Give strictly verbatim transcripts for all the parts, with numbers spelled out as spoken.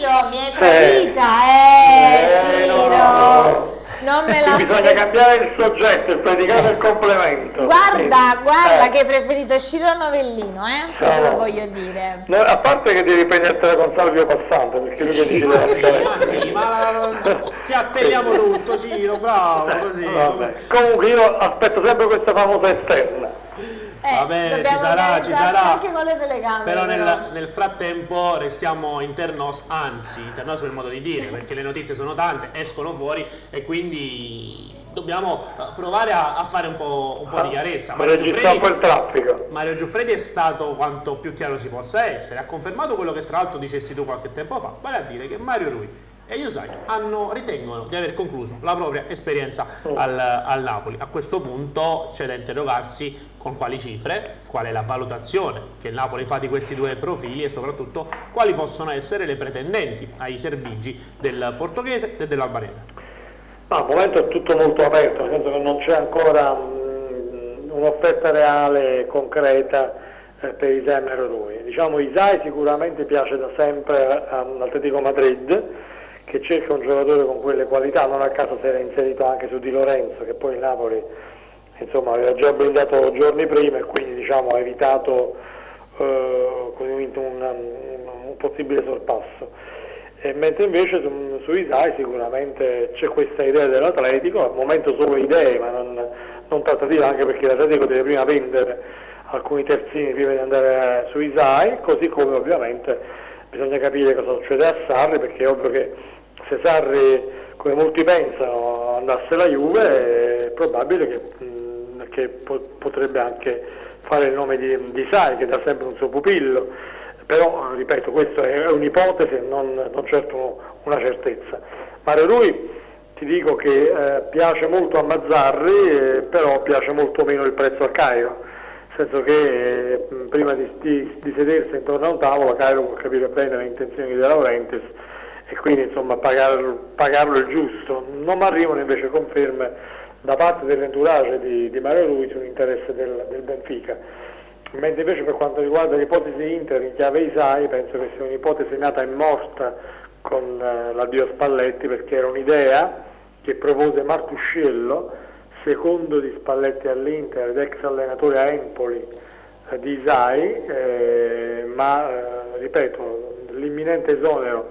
Ciro, mi hai tradita, eh, eh Ciro. No, no, no. Non me la bisogna cambiare il soggetto, il predicato e il complemento. Guarda, sì. guarda eh. che hai preferito Ciro Novellino, eh? No, te lo no. voglio dire. No, a parte che devi prendertela con Salvio Passante, perché lui che sì, dice ma, sì, ma sì, ma ti atteniamo tutto, Ciro, bravo, così. Vabbè. Comunque io aspetto sempre questa famosa esterna. Eh, Va bene, ci sarà, ci sarà. Anche con le telecamere. Però nel, nel frattempo restiamo internos, anzi, internos per modo di dire, perché le notizie sono tante, escono fuori e quindi dobbiamo provare a, a fare un po', un po' di chiarezza. Mario Giuffredi, quel traffico. Mario Giuffredi è stato quanto più chiaro si possa essere, ha confermato quello che tra l'altro dicessi tu qualche tempo fa, vale a dire che Mario Rui e Yusai hanno, ritengono di aver concluso la propria esperienza al, al Napoli. A questo punto c'è da interrogarsi con quali cifre, qual è la valutazione che il Napoli fa di questi due profili e soprattutto quali possono essere le pretendenti ai servigi del portoghese e dell'albanese. No, al momento è tutto molto aperto, nel senso che non c'è ancora un'offerta reale, concreta eh, per Isai e Mario Rui. Diciamo, Isai sicuramente piace da sempre all'Atletico Madrid, che cerca un giocatore con quelle qualità, non a caso si era inserito anche su Di Lorenzo, che poi il Napoli insomma aveva già blindato giorni prima e quindi diciamo ha evitato eh, un, un, un possibile sorpasso. E mentre invece su, su Isai sicuramente c'è questa idea dell'Atletico, al momento solo idee, ma non, non trattative, anche perché l'Atletico deve prima vendere alcuni terzini prima di andare su Isai, così come ovviamente bisogna capire cosa succede a Sarri, perché è ovvio che se Sarri, come molti pensano, andasse alla Juve, è probabile che, mh, che po potrebbe anche fare il nome di, di Sarri, che dà sempre un suo pupillo, però, ripeto, questa è un'ipotesi, non, non certo una certezza. Mario Rui, ti dico che eh, piace molto a Mazzarri, eh, però piace molto meno il prezzo a Cairo, nel senso che eh, prima di, di, di sedersi intorno a un tavolo, Cairo può capire bene le intenzioni di De Laurentiis, e quindi insomma pagarlo, pagarlo il giusto. Non mi arrivano invece conferme da parte dell'entourage di, di Mario Rui sull'interesse del, del Benfica, mentre invece per quanto riguarda l'ipotesi Inter in chiave Isai penso che sia un'ipotesi nata e morta con eh, l'addio Spalletti, perché era un'idea che propose Marcuscello, secondo di Spalletti all'Inter ed ex allenatore a Empoli eh, di Isai, eh, ma eh, ripeto, l'imminente esonero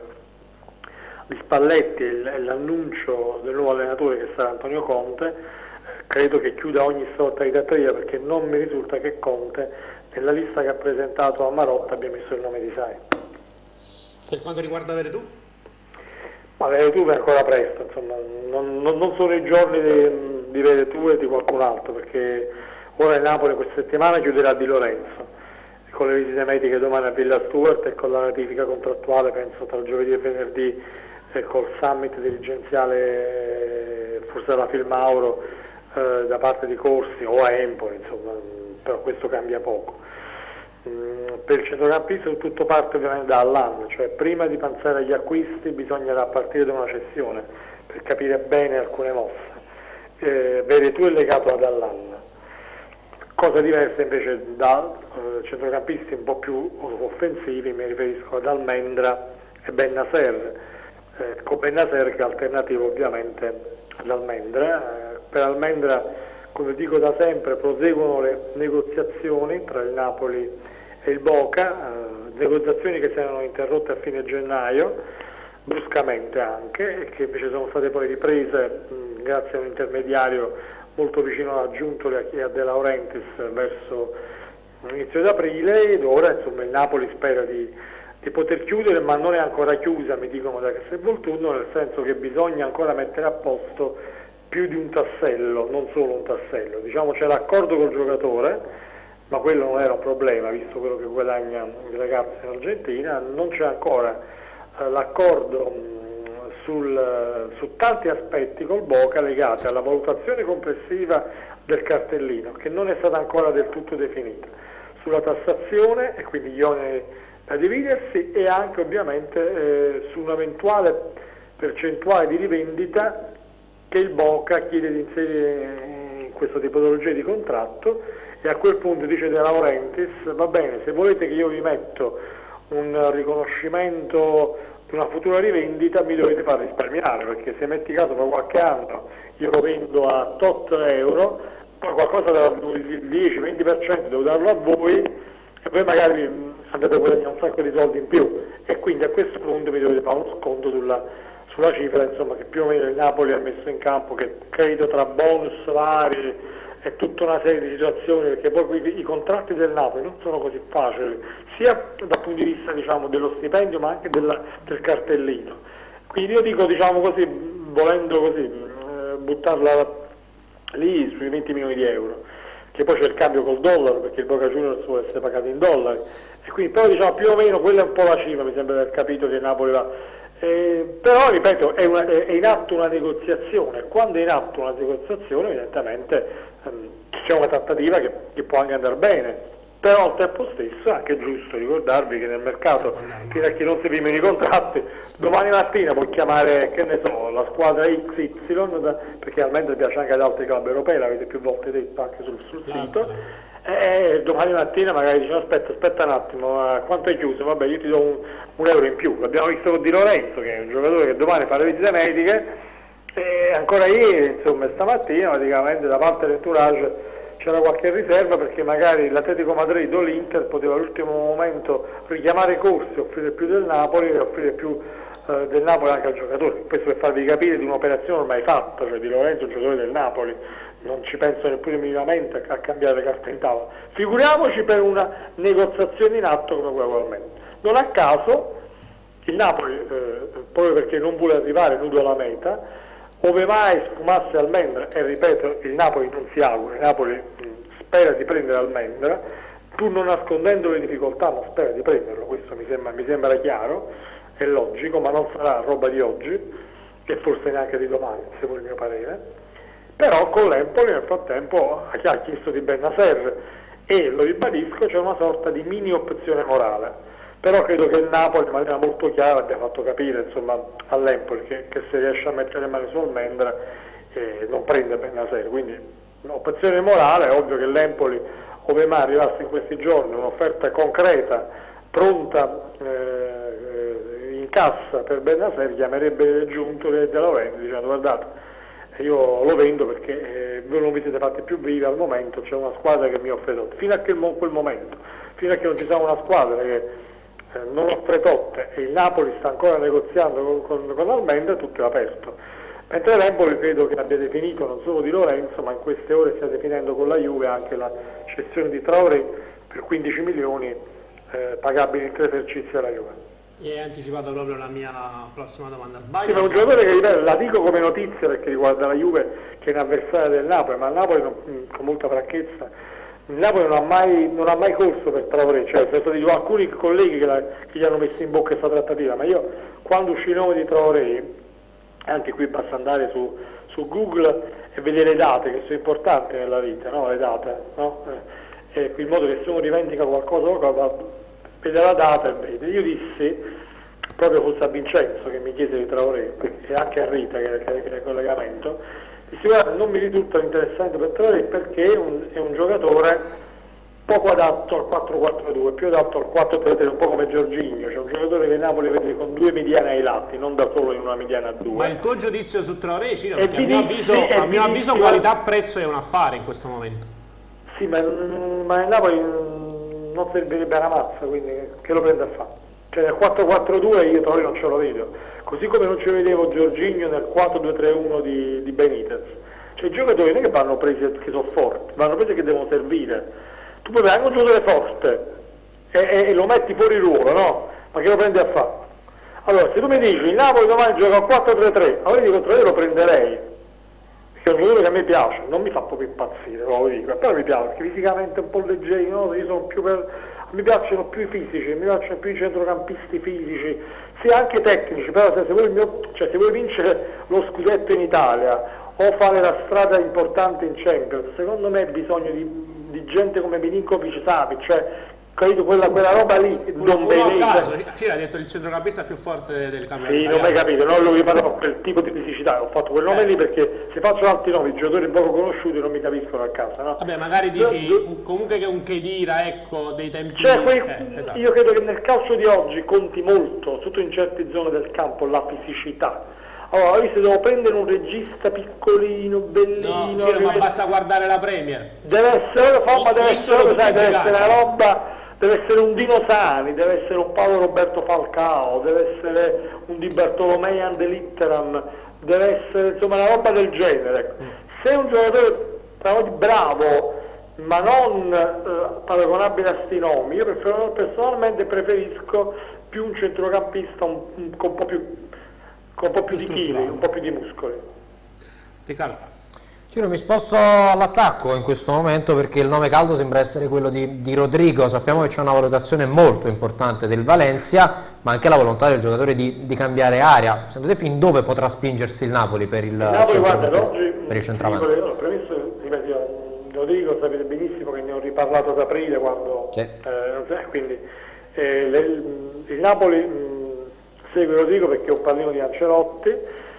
di Spalletti e l'annuncio del nuovo allenatore che sarà Antonio Conte, credo che chiuda ogni sorta di trattativa, perché non mi risulta che Conte nella lista che ha presentato a Marotta abbia messo il nome di Isai. Per quanto riguarda Veretù? Ma Veretù è ancora presto, insomma, non, non, non sono i giorni di, di Veretù e di qualcun altro, perché ora il Napoli questa settimana chiuderà Di Lorenzo, con le visite mediche domani a Villa Stuart e con la ratifica contrattuale penso tra giovedì e venerdì e col summit dirigenziale forse dalla Filmauro eh, da parte di Corsi o a Empoli, insomma, però questo cambia poco. Mm, per il centrocampista tutto parte ovviamente da Allan, cioè prima di pensare agli acquisti bisognerà partire da una cessione per capire bene alcune mosse. Eh, Veretù è legato ad Allan. Cosa diversa invece da eh, centrocampisti un po' più offensivi, mi riferisco ad Almendra e Bennacer, eh, con Bennacer che è alternativo ovviamente ad Almendra. Eh, per Almendra, come dico da sempre, proseguono le negoziazioni tra il Napoli e il Boca, eh, negoziazioni che si erano interrotte a fine gennaio, bruscamente anche, e che invece sono state poi riprese mh, grazie a un intermediario molto vicino a Giuntoli e a De Laurentiis verso l'inizio d'aprile, ed ora insomma il Napoli spera di, di poter chiudere, ma non è ancora chiusa, mi dicono da Castelvolturno, nel senso che bisogna ancora mettere a posto più di un tassello, non solo un tassello. Diciamo c'è l'accordo col giocatore, ma quello non era un problema visto quello che guadagna il ragazzo in Argentina, non c'è ancora eh, l'accordo Sul, su tanti aspetti col Boca legati alla valutazione complessiva del cartellino, che non è stata ancora del tutto definita, sulla tassazione e quindi gli oneri da dividersi, e anche ovviamente eh, su un'eventuale percentuale di rivendita che il Boca chiede di inserire in questa tipologia di contratto, e a quel punto dice De Laurentiis: va bene, se volete che io vi metto un riconoscimento di una futura rivendita mi dovete far risparmiare, perché se metti caso per qualche anno io lo vendo a tot euro, poi qualcosa del dieci venti per cento devo darlo a voi e poi magari andate a guadagnare un sacco di soldi in più, e quindi a questo punto mi dovete fare uno sconto sulla, sulla cifra, insomma, che più o meno il Napoli ha messo in campo, che credo tra bonus vari e tutta una serie di situazioni, perché poi i contratti del Napoli non sono così facili, sia dal punto di vista, diciamo, dello stipendio ma anche della, del cartellino. Quindi io dico, diciamo così, volendo così eh, buttarla lì sui venti milioni di euro, che poi c'è il cambio col dollaro, perché il Boca Juniors vuole essere pagato in dollari, e quindi però diciamo più o meno quella è un po' la cifra, mi sembra di aver capito che Napoli va. Eh, però ripeto, è, una, è in atto una negoziazione, quando è in atto una negoziazione evidentemente ehm, c'è una trattativa che, che può anche andare bene, però al tempo stesso è anche giusto ricordarvi che nel mercato, fino a che non si firmano i contratti, domani mattina può chiamare, che ne so, la squadra X Y, da, perché almeno piace anche ad altri club europei, l'avete più volte detto anche sul, sul sito, e domani mattina magari dicono aspetta, aspetta un attimo, quanto è chiuso? Vabbè, io ti do un, un euro in più. L'abbiamo visto con Di Lorenzo, che è un giocatore che domani fa le visite mediche, e ancora ieri, insomma, stamattina praticamente da parte dell'entourage c'era qualche riserva, perché magari l'Atletico Madrid o l'Inter poteva all'ultimo momento richiamare corsi, offrire più del Napoli e offrire più eh, del Napoli anche al giocatore. Questo per farvi capire di un'operazione ormai fatta, cioè Di Lorenzo è un giocatore del Napoli, non ci penso neppure minimamente a cambiare le carte in tavola, figuriamoci per una negoziazione in atto come quella attualmente. Non a caso il Napoli, eh, proprio perché non vuole arrivare nudo alla meta, ove mai sfumasse Almendra, e ripeto, il Napoli non si augura, il Napoli mh, spera di prendere Almendra, pur non nascondendo le difficoltà, ma spera di prenderlo, questo mi sembra, mi sembra chiaro, è logico, ma non sarà roba di oggi, e forse neanche di domani, se vuole il mio parere. Però con l'Empoli nel frattempo ha chiesto di Bennacer, e lo ribadisco, c'è una sorta di mini opzione morale, però credo che il Napoli in maniera molto chiara abbia fatto capire, insomma, all'Empoli che, che se riesce a mettere le mani su Almendra eh, non prende Bennacer, quindi l'opzione morale è ovvio che l'Empoli, ove mai arrivasse in questi giorni un'offerta concreta, pronta eh, in cassa per Bennacer, chiamerebbe il Giuntoli della Vende dicendo guardate, io lo vendo perché eh, voi non vi siete fatti più vivi al momento, c'è una squadra che mi offre tot. Fino a quel, quel momento, fino a che non ci sia una squadra che eh, non offre tot e il Napoli sta ancora negoziando con, con, con Almendra, tutto è aperto. Mentre l'Empoli credo che abbia definito non solo Di Lorenzo, ma in queste ore stia definendo con la Juve anche la cessione di Traoré per quindici milioni eh, pagabili in tre esercizi alla Juve. E hai anticipato proprio la mia prossima domanda. Sbaglio? Sì, ma un giocatore che la dico come notizia perché riguarda la Juve, che è un avversario del Napoli, ma il Napoli non, con molta franchezza, il Napoli non ha mai, non ha mai corso per Traoré, cioè sono stati alcuni colleghi che, la, che gli hanno messo in bocca questa trattativa, ma io quando uscì il nome di Traoré, anche qui basta andare su, su Google e vedere le date che sono importanti nella vita, no? Le date, no? Eh, eh, in modo che se uno rivendica qualcosa vede la data e vede. Io dissi, proprio forse a Vincenzo che mi chiese di Traoré, e anche a Rita che, che, che è il collegamento, dissi guarda, non mi risulta interessante per Traoré perché è un, è un giocatore poco adatto al quattro quattro due, più adatto al quattro tre tre, un po' come Giorginio, cioè un giocatore che Napoli vede con due mediane ai lati, non da solo in una mediana a due. Ma il tuo giudizio su Traoré, Ciro, perché a mio avviso, a mio avviso qualità-prezzo è un affare in questo momento. Sì, ma, ma il Napoli non servirebbe una mazza, quindi che lo prende a fare? Cioè nel quattro quattro due io Traoré non ce lo vedo, così come non ci vedevo Giorginio nel quattro due tre uno di, di Benitez. Cioè i giocatori non è che vanno presi che sono forti, vanno presi che devono servire. Tu puoi avere anche un giocatore forte e, e, e lo metti fuori ruolo, no? Ma che lo prendi a fare? Allora, se tu mi dici il Napoli domani gioca a quattro tre tre, allora io dico Traoré lo prenderei, perché è un giocatore che a me piace, non mi fa proprio impazzire, lo dico, però mi piace, perché fisicamente è un po' leggero, no? Io sono più per... mi piacciono più i fisici, mi piacciono più i centrocampisti fisici, sì anche tecnici, però se, se, vuoi, il mio, cioè, se vuoi vincere lo scudetto in Italia o fare la strada importante in Champions, secondo me hai bisogno di, di gente come Milinkovic Savic, cioè capito? Quella, quella roba lì, non un caso, sì, ha detto il centrocampista più forte del campionato. Sì, non mi capito, no, lui parla quel tipo di fisicità, ho fatto quel nome eh. lì perché se faccio altri nomi, giocatori poco conosciuti non mi capiscono a casa, no? Vabbè, magari dici io, comunque che un Khedira, ecco, dei tempi... Cioè, quei, eh, esatto. Io credo che nel calcio di oggi conti molto, soprattutto in certe zone del campo, la fisicità. Allora, io se devo prendere un regista piccolino, bellino... No, Ciro, ma basta guardare la Premier. Deve essere, ma deve essere, sai, deve essere una roba... Deve essere un Dino Sani, deve essere un Paolo Roberto Falcao, deve essere un Di Bartolomei ande litteram, deve essere insomma una roba del genere. Se è un giocatore bravo ma non eh, paragonabile a sti nomi, io personalmente preferisco più un centrocampista un, un, con un po' più, con un po' più di chili, un po' più di muscoli. Riccardo. Ciro, mi sposto all'attacco in questo momento perché il nome caldo sembra essere quello di, di Rodrigo. Sappiamo che c'è una valutazione molto importante del Valencia, ma anche la volontà del giocatore di, di cambiare area. Secondo te fin dove potrà spingersi il Napoli per il, il Napoli, guarda, oggi, per il centravanti? Ho premesso, ripeto, Rodrigo sapete benissimo che ne ho riparlato ad aprile quando sì. eh, quindi eh, le, il Napoli mh, segue Rodrigo perché ho parlato di Ancelotti,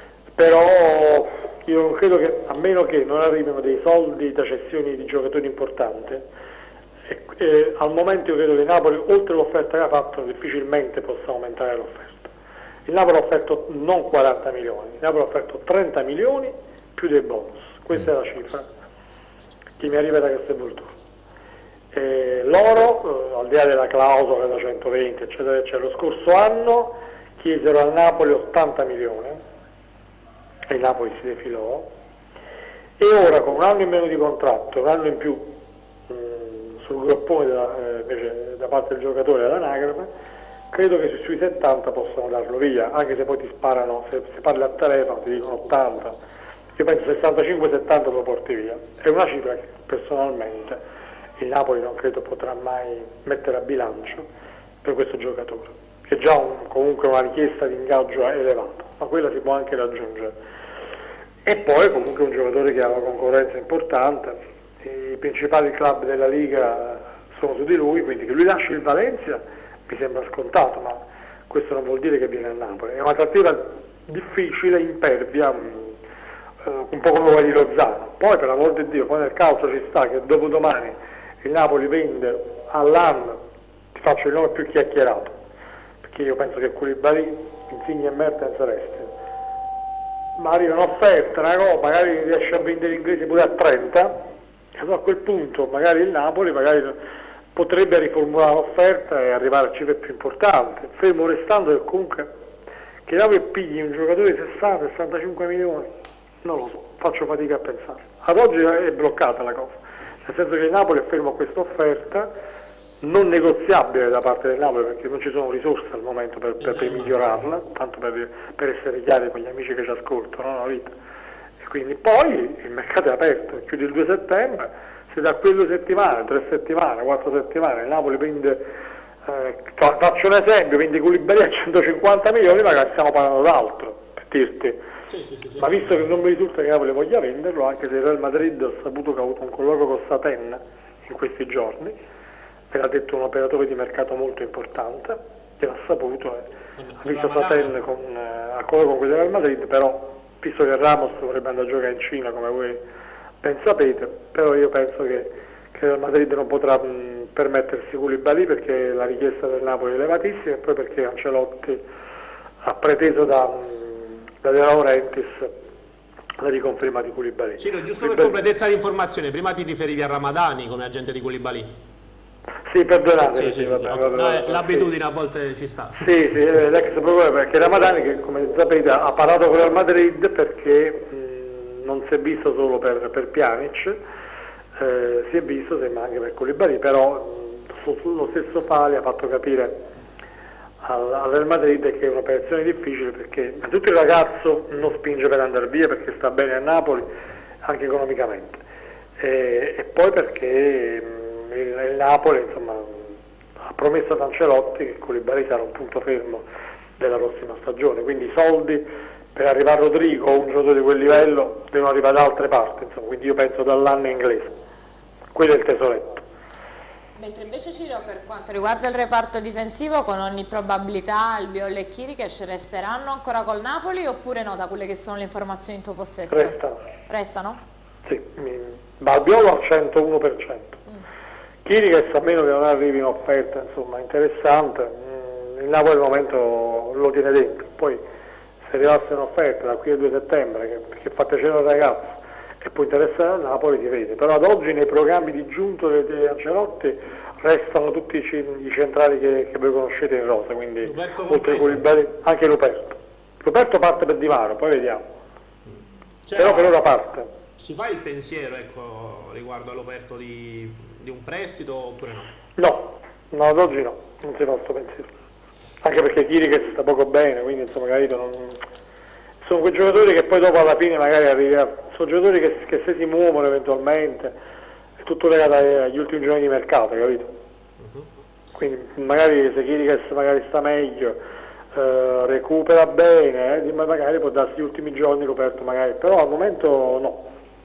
però io non credo che, a meno che non arrivino dei soldi da cessioni di giocatori importanti, e, e, al momento io credo che Napoli, oltre all'offerta che ha fatto, difficilmente possa aumentare l'offerta. Il Napoli ha offerto non quaranta milioni, il Napoli ha offerto trenta milioni più dei bonus, questa mm. è la cifra che mi arriva da Castelvolturno. Eh, loro, eh, al di là della clausola da centoventi eccetera eccetera, lo scorso anno chiesero al Napoli ottanta milioni e il Napoli si defilò, e ora con un anno in meno di contratto, un anno in più mh, sul groppone da, eh, invece da parte del giocatore all'anagrafe, credo che sui settanta possano darlo via, anche se poi ti sparano, se, se parli al telefono ti dicono ottanta, io penso sessantacinque settanta lo porti via. È una cifra che personalmente il Napoli non credo potrà mai mettere a bilancio per questo giocatore, che è già un, comunque una richiesta di ingaggio elevata, ma quella si può anche raggiungere. E poi comunque un giocatore che ha una concorrenza importante, i principali club della Liga sono su di lui, quindi che lui lasci il Valencia mi sembra scontato, ma questo non vuol dire che viene a Napoli. È una trattativa difficile, impervia, un po' come quella di Lozano. Poi per l'amor di Dio, poi nel calcio ci sta che dopodomani il Napoli vende all'anno, ti faccio il nome più chiacchierato, perché io penso che Koulibaly, Insigne e Mertens restino, ma arriva un'offerta, una cosa, magari riesce a vendere l'inglese pure a trenta, e a quel punto magari il Napoli magari potrebbe riformulare l'offerta e arrivare a cifre più importanti, fermo restando che comunque che il Napoli pigli un giocatore di sessanta sessantacinque milioni, non lo so, faccio fatica a pensare. Ad oggi è bloccata la cosa, nel senso che il Napoli è fermo a questa offerta non negoziabile da parte del Napoli, perché non ci sono risorse al momento per, per, per migliorarla, tanto per, per essere chiari con gli amici che ci ascoltano, no, la vita. E quindi poi il mercato è aperto, chiude il due settembre, se da quelle due settimane, tre settimane, quattro settimane il Napoli prende, eh, faccio un esempio, quindi Koulibaly a centocinquanta milioni, magari stiamo parlando d'altro, per dirti. Sì, sì, sì, sì, ma visto che non mi risulta che Napoli voglia venderlo, anche se il Real Madrid ha saputo che ha avuto un colloquio con Saten in questi giorni, me l'ha detto un operatore di mercato molto importante, che l'ha saputo, eh. ha visto Saten con, eh, a colloquio con quelli del Real Madrid, però visto che Ramos vorrebbe andare a giocare in Cina, come voi ben sapete, però io penso che, che il Real Madrid non potrà mh, permettersi Koulibaly perché la richiesta del Napoli è elevatissima, e poi perché Ancelotti ha preteso da, mh, da De Laurentiis la riconferma di Koulibaly. Ciro, giusto per completezza di informazione, prima ti riferivi a Ramadani come agente di Koulibaly? Sì, perdonate, sì, sì, sì, vabbè, okay. vabbè, no, vabbè, l'abitudine sì. a volte ci sta. Sì, sì, l'ex problema perché Ramadani, che come sapete ha parlato con il Madrid perché mh, non si è visto solo per, per Pjanic, eh, si è visto sembra anche per Koulibaly, però mh, lo stesso Fali ha fatto capire al, al Real Madrid che è un'operazione difficile, perché innanzitutto il ragazzo non spinge per andare via perché sta bene a Napoli anche economicamente, e, e poi perché mh, Il, il Napoli insomma, ha promesso ad Ancelotti che Koulibaly sarà un punto fermo della prossima stagione, quindi i soldi per arrivare a Rodrigo o un giocatore di quel livello devono arrivare da altre parti, insomma, quindi io penso dall'anno inglese, quello è il tesoretto. Mentre invece Ciro, per quanto riguarda il reparto difensivo, con ogni probabilità Albiol e Chiriches resteranno ancora col Napoli oppure no, da quelle che sono le informazioni in tuo possesso? Restano. Restano? Sì, Albiol al centouno per cento. Mm. Chiriches, a meno che non arrivi un'offerta insomma interessante, mh, il Napoli al momento lo tiene dentro. Poi se arrivasse un'offerta da qui al due settembre che, che fa piacere al ragazzo e può interessare al Napoli, ti vede. Però ad oggi nei programmi di giunto di Ancelotti restano tutti i centrali che, che voi conoscete in rosa, quindi oltre Koulibaly, anche Luperto. Luperto parte per Di Maro, poi vediamo. Cioè, però per ora parte. Si fa il pensiero, ecco, riguardo all'Operto di, di un prestito oppure no? No, no, ad oggi no, non si fa questo pensiero. Anche perché Chiriches sta poco bene, quindi insomma capito, non... sono quei giocatori che poi dopo alla fine magari arrivano, sono giocatori che, che se si muovono eventualmente, è tutto legato agli ultimi giorni di mercato, capito? Uh-huh. Quindi magari se Chiriches magari sta meglio, eh, recupera bene, eh, magari può darsi gli ultimi giorni Roberto magari, però al momento no.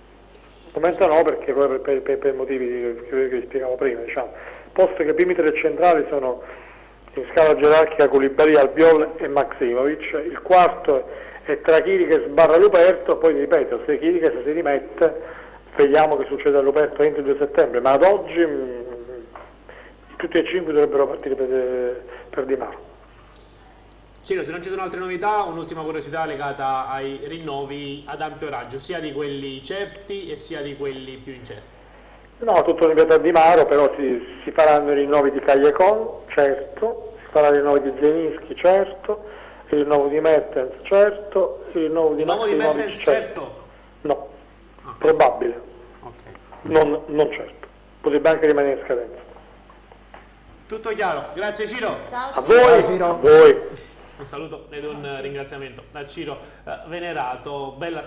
Al momento no, perché per, per, per, per motivi che, che vi spiegavo prima, diciamo. Posto che i primi tre centrali sono in scala gerarchica Koulibaly, Albiol e Maximovic, il quarto è tra Chiriches barra Luperto, poi ripeto, se Chiriches si rimette, vediamo che succede a Luperto entro il due settembre, ma ad oggi mh, tutti e cinque dovrebbero partire per, per Di Maro. Ciro, se non ci sono altre novità, un'ultima curiosità legata ai rinnovi ad ampio raggio, sia di quelli certi e sia di quelli più incerti. No, tutto ripeto a Di Maro, però si, si faranno i rinnovi di Callecon, certo, si faranno i rinnovi di Zelinski, certo, il rinnovo di Mertens, certo, il rinnovo di Nuovo di Mertens, certo. certo? No, ah. probabile, okay. non, non certo, potrebbe anche rimanere in scadenza. Tutto chiaro, grazie Ciro. Ciao Ciro. A voi, Ciro. A voi. Un saluto ed un ringraziamento a Ciro Venerato. Bella